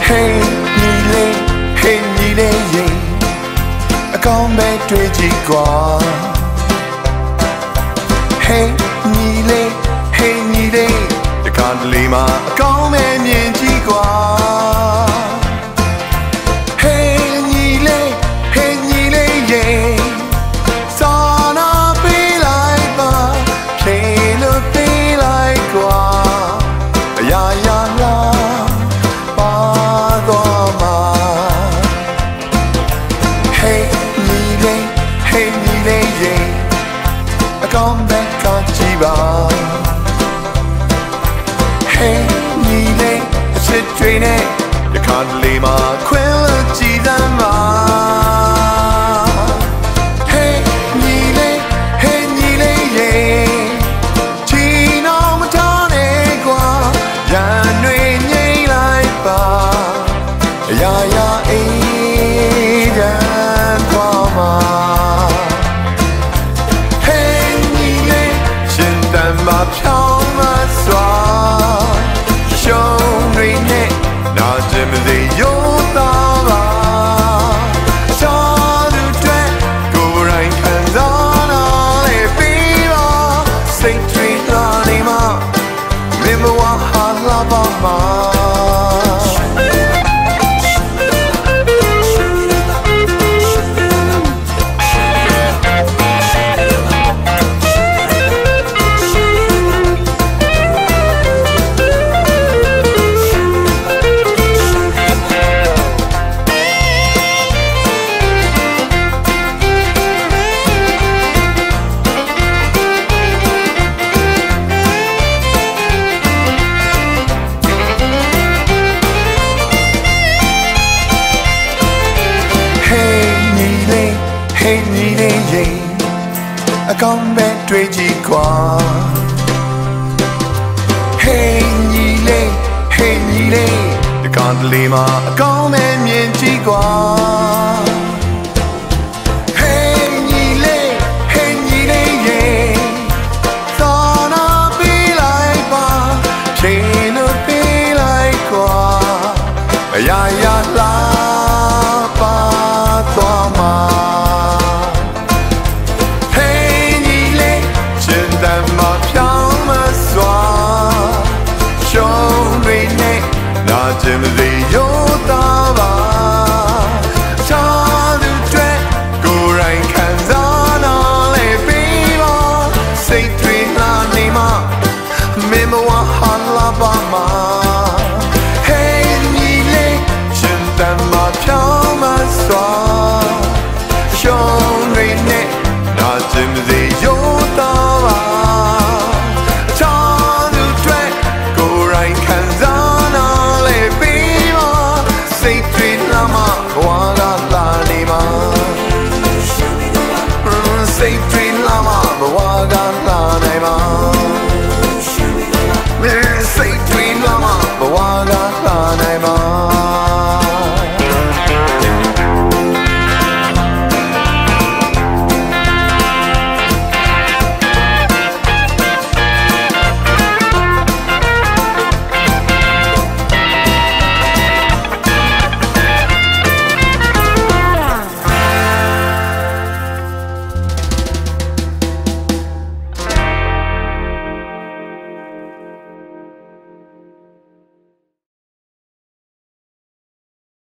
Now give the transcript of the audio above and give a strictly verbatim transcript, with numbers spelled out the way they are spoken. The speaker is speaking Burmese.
Heyညီလေး Heyညီလေးရေအကောင်းပဲတွေ့ကြည့်ကွာ Heyညီလေး Heyညီလေးဒီကံလေးမှာအကောင်းပဲမြင်ကြည့်ကွာ Heyညီလေး Heyညီလေးရေစာနာပေးလိုက်ပါဖြေလို့ပေးလိုက်ကွာအရာရာလာပါတော့မှာ Heyညီလေး Heyညီလေးရေအကောင်းပဲကကြည့်ပါ Heyညီလေးအချစ်တွေနဲ့ဒီကံလေးမှာခွင်လို့ကြည့်သမ်းပါ Heyညီလေး Heyညီလေးရေချီနှောင်မထားနဲ့ကွာရန်တွေငြိမ့်လိုက်ပါအရာရာအေးချမ်းသွားမှာ Heyညီလေးရှင်တန်မှာဖြောင်းမစွာရှုံးတွေနဲ့နာကျင်မစေရိုးသားပါရှာသူတွေကိုယ်တိုင်ခံစားနာလေပြီးပါစိတ်တွေလာနေမှာမင်းမဝဟာလာပါမှာ Heyညီလေးရေအကောင်းပဲတွေ့ကြည့်ကွာ Heyညီလေး Heyညီလေးဒီကံလေးမှာအကောင်းပဲမြင်ကြည့်ကွာ Heyညီလေး Heyညီလေးရေသာနာပေးလိုက်ပါချိန်လို့ပေးလိုက်ကွာအရာရာလာပါသွားမှာ နာကျင်မစေရိုးသားပါရှာသူတွေကိုယ်တိုင်ခံစားနာလေပြီးပါစိတ်တွေလာနေမှာမင်းမဝဟာလာပါမှာ Heyညီလေးရှင်တန်မှာဖြောင်းမစွာရှုံးတွေနဲ့နာကျင်မစေရိုးသားပါရှာသူတွေကိုယ်တိုင်ခံစားစိတ်တွေလာမှာဘဝကလာနေမှာစိတ်တွေလာမှာဘဝကလာနေမှာစိတ်တွေလာမှာ